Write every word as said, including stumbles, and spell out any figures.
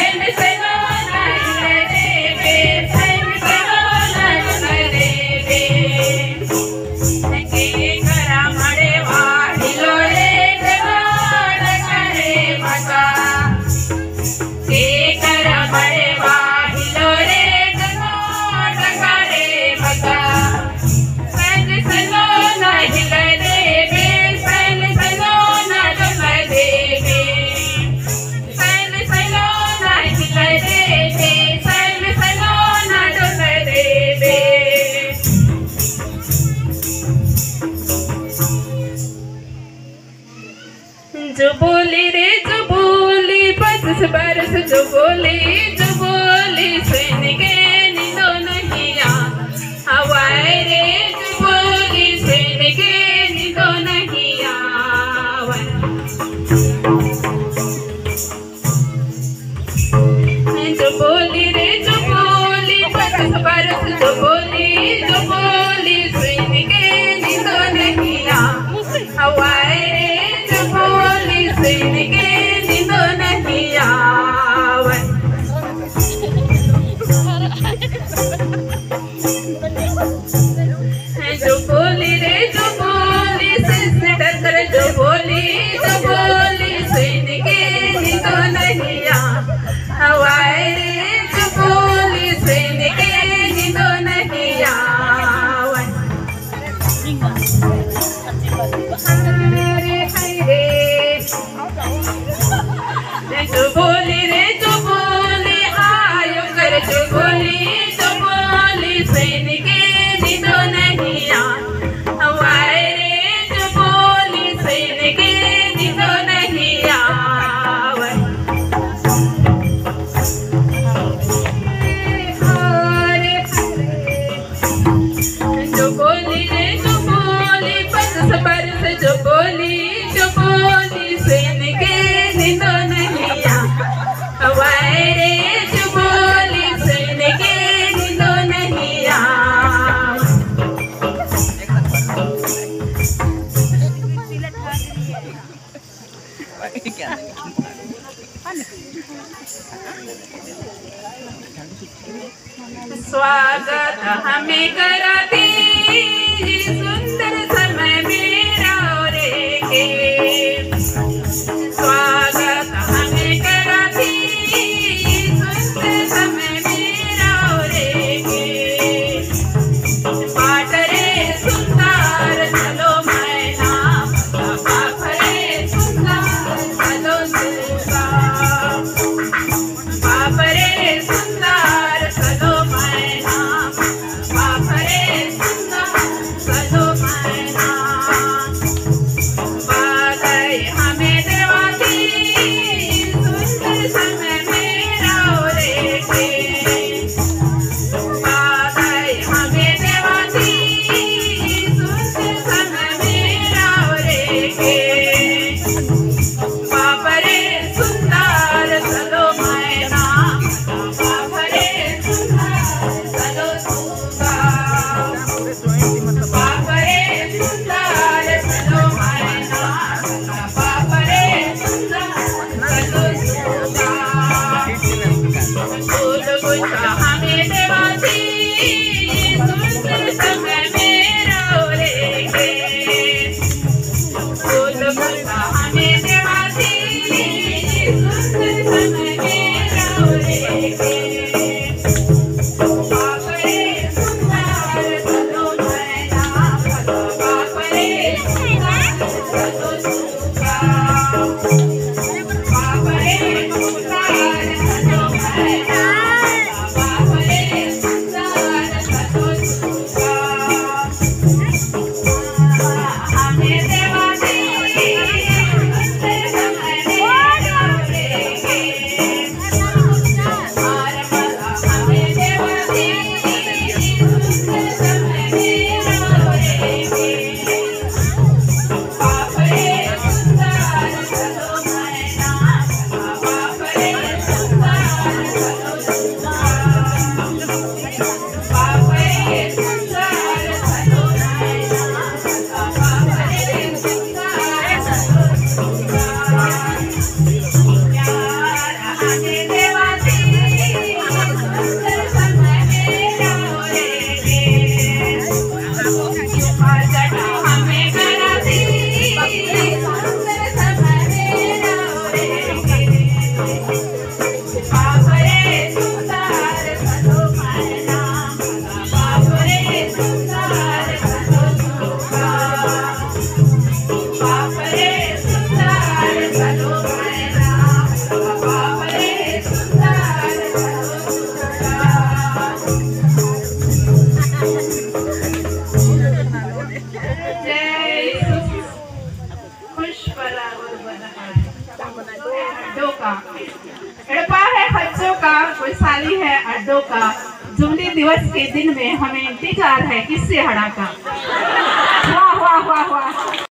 जो बोली रे जो बोली पचास बरस जो बोली जो बोली सुन के नींदो नहीं आ हवाए रे जो बोली सुन के नींदो नहीं आवे जो बोली रे जो बोली पचास बरस जो बोली जो बोली सुन के नींदो नहीं आ हवाए सुन के नींदो नहीं आवे जो बोली रे जो बोली से डर कर जो बोली जो बोली सुन के नींदो नहीं आवे रे जो बोली सुन के नींदो नहीं आवे जो बोली रे जो बोली आयो कर जो बोली जो बोली सुन के नींदो नहीं आवे रे जो बोली सुन के नींदो नहीं आवे जो बोली रे जो बोली पचास बरस जो बोली जो बोली सुन के नींदो नहीं आवे रे जो बोली सुन के नींदो नहीं आवे स्वागत हमें कराती सुंदर समय मेरा रे के स्वागत हमें कराती सुंदर समय मेरा रे के पाठ रे सुंदर चलो मैना पाठ रे सुंदर चलो सुगा पाप रे सुंदर चलो मैना पाप रे सुंदर चलो मैना पागल हमें देवाती सुंदर समय मेरा रे के पागल हमें देवाती सुंदर समय मेरा रे के पाप रे सुंदर चलो मैना पाप रे सुंदर चलो सुगा पाप रे सुंदर चलो मैना पाप रे सुंदर चलो सुगा फूल गुच्छा हमें देवाती सुंदर समय मेरा रे के फूल गुच्छा हमें देवाती सुंदर समय मेरा रे के पाप रे सुंदर चलो मैना पाप रे सुंदर चलो सुगा पाप रे सुंदर चलो मैना पाप बापरे सुंदर भलो मैना, बापरे सुंदर भलो सुखा, बापरे सुंदर भलो मैना, बापरे सुंदर भलो सुखा। जय पुष्प अड्डों का एड़पा है बच्चों का, वैशाली है अड्डों का। जुबली दिवस के दिन में हमें इंतजार है किससे हड़ा का। वाह वाह वाह वाह।